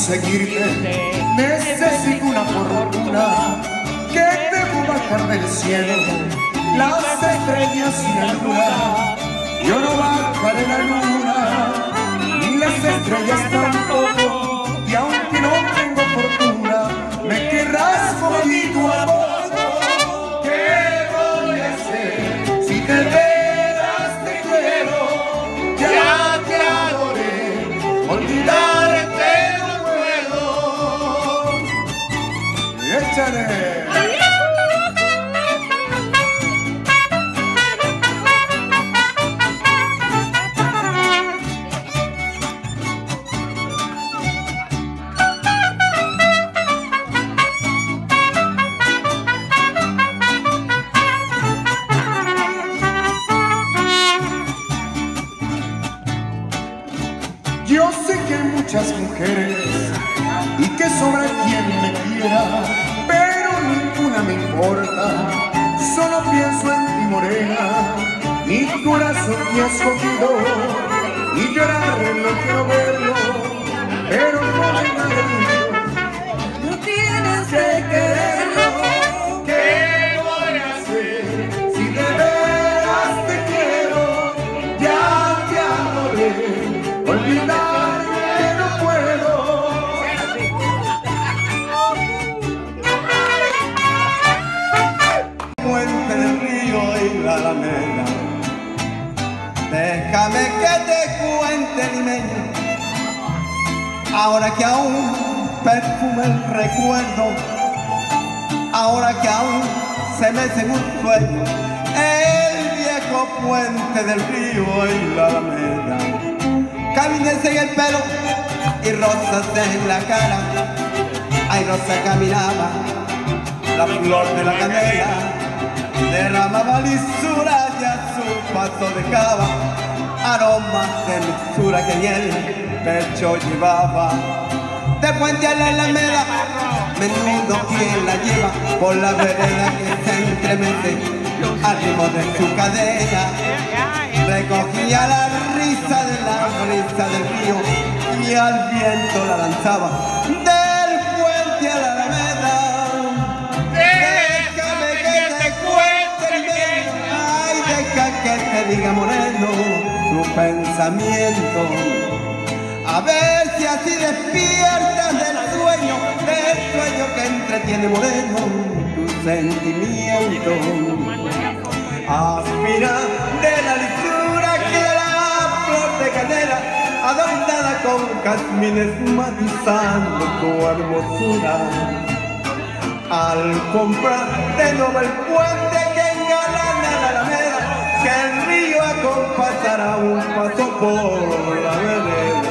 conseguirte necesito una fortuna que debo bajar del cielo, las estrellas y la luna. Yo no bajaré la luna, ni las estrellas tampoco, y aunque no tengo fortuna, me querrás como mi tu amor. ¿Qué voy a hacer si te veras te quiero? Ya te adoré, olvidarte no puedo. ¡Échale! Yo sé que hay muchas mujeres y que sobra quien me quiera, pero ninguna me importa, solo pienso en ti morena, mi corazón te ha escogido y llorar no quiero verlo, pero no hay nada mío, no tienes que quererlo. ¿Qué voy a hacer si de veras te quiero? Ya te adoré, olvidarte no puedo. Puente del río y la alameda, déjame que te cuente limeño, ahora que aún perfume el recuerdo, ahora que aún se mece en un sueño el viejo puente del río y la alameda. Camines en el pelo y rosas en la cara, ay Rosa caminaba, la flor de la canela derramaba lisura y a su paso dejaba aromas de mixtura que en el pecho llevaba. De puente a la alameda, menudo quien la lleva por la vereda que se entremete al ritmo de su cadena. Recogía la risa de la brisa del río y al viento la lanzaba del puente a la alameda. Déjame que te cuente limeño, ay deja que te diga moreno tu pensamiento, a ver si así despiertas del sueño que entretiene moreno tu sentimiento. Aspira de la lisura que la flor de canela, adornada con jazmines matizando tu hermosura. Al comprar de nuevo el puente que engalana la alameda, que el río acompasará un paso por la vereda.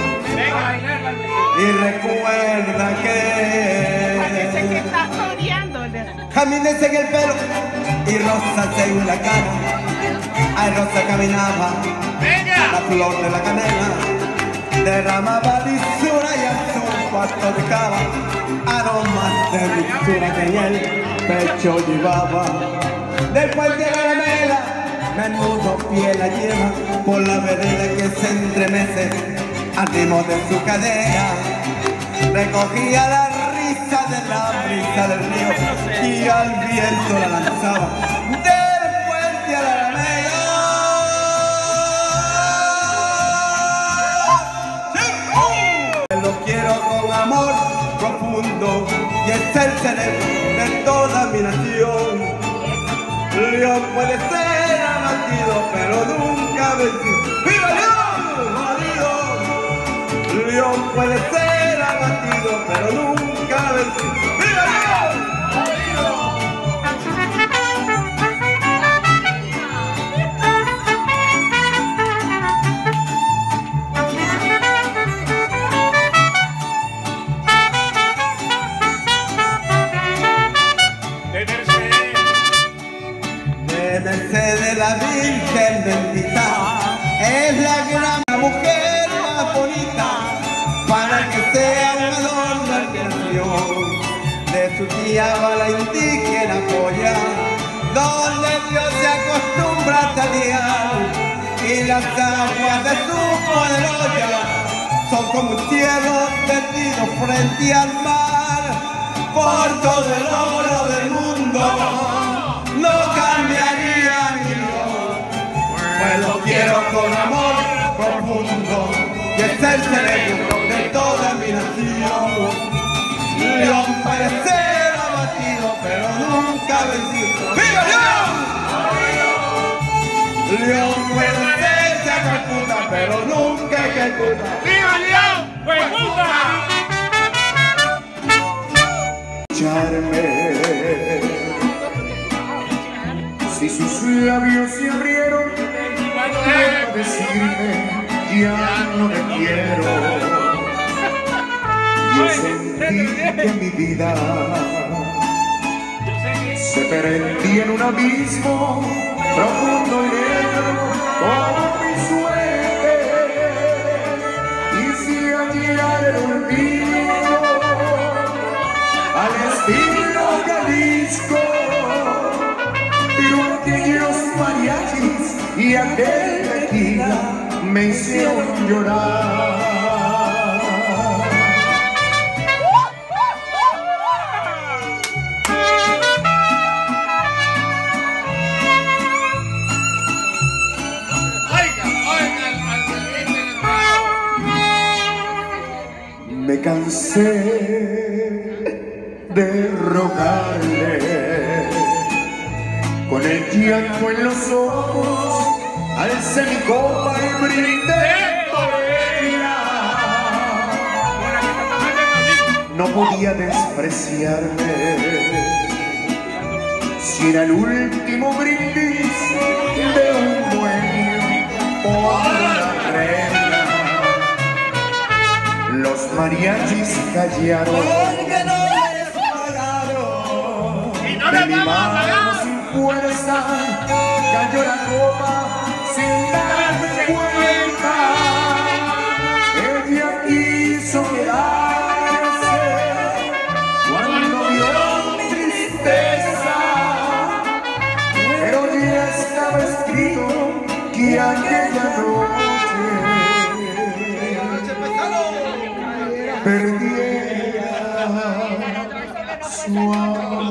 Y recuerda que está soñando. Jazmines en el pelo y rosas en la cara, ay Rosa caminaba, la flor de la canela derramaba lisura y a su paso dejaba aromas de lisura que en el pecho llevaba. Del puente a la alameda, menudo pie la lleva por la vereda que se entremece al ritmo de su cadera. Recogía la risa de la brisa del río y al viento la lanzaba del puente a la alameda. Lo quiero con amor profundo y es el cerebro de toda mi nación. León puede ser abatido pero nunca vencido. ¡Viva León! León puede ser abatido pero nunca vencido. ¡Viva León! De Mercedes la Virgen bendita, es la gran mujer más bonita, para que sea un adorno en mi nación. De su tía va la indígena polla, donde Dios se acostumbra a tallar, y las aguas de su poderosa son como un cielo tendido frente al mar. Por todo el oro del mundo no cambiaría mi Dios, pues lo quiero con amor profundo y es el cerebro de toda mi nación. León puede ser abatido pero nunca vencido. ¡Viva León! León puede ser Calcuta pero nunca ejecuta. ¡Viva León! ¡Hueputa! Si sus labios se abrieron para decirme ya no te quiero, yo sentí que mi vida se perdía en un abismo profundo y negro como mi suerte, y si allá el olvido al estilo Jalisco, pero aquellos mariachis y aquel tequila me hicieron llorar. Me cansé de rogarle, con el llanto en los ojos, alcé mi copa y brindé por ella. No podía despreciarme, si era el último brindis de un dueño por la reina. Los mariachis callaron porque no les pagaron. ¡Y no de les mi vamos a mano pagar! sin fuerza, cayó la copa sin darme cuenta. Ella quiso quedarse cuando vio mi tristeza, pero ya estaba escrito que aquella noche perdiera su amor.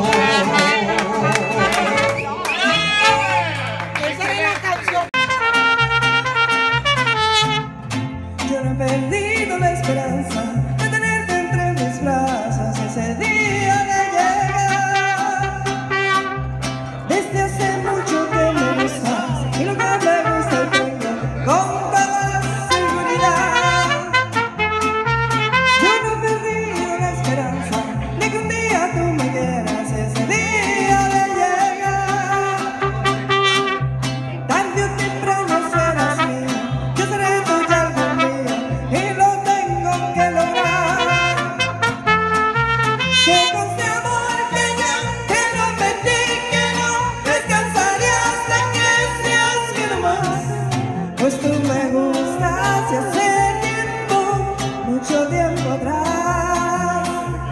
Yo no he perdido la esperanza de tenerte entre mis brazos ese día de llegar. Desde hace mucho que me gustas y lo que me gusta tengo con toda seguridad. Yo no he perdido la esperanza de que un día tú me quieras ese día de llegar. Tarde o temprano serás mío, yo seré tuya algún día y lo tengo que lograr. Que con este amor que ya te lo metí, que no descansaré hasta que seas que no más. Pues tú me gustas y hace tiempo, mucho tiempo atrás.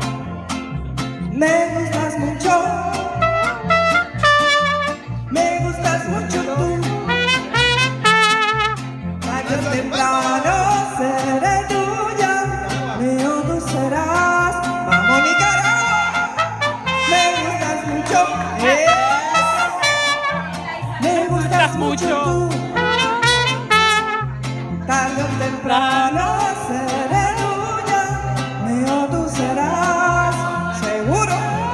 Me gustas mucho tú. Tarde o temprano seré tuya, mío tú serás. Vamos Nicaragua, me gustas mucho, me gustas mucho tú. Tarde o temprano seré tuya, mío tú serás, seguro.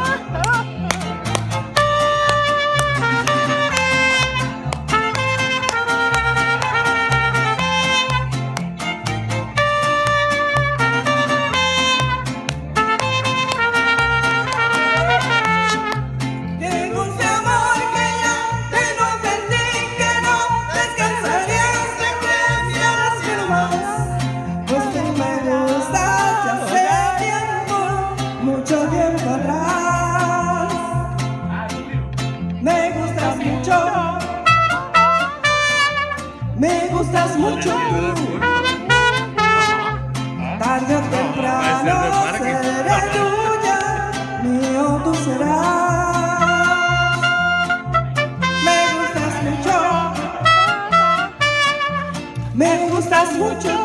Tengo ese amor que ya te lo perdí, que no descansaré hasta que seas que no más. Pues tú me gustas ya hace tiempo, mucho tiempo atrás. Me gustas mucho tú. Tarde o temprano seré tuya, mío tú serás. Me gustas mucho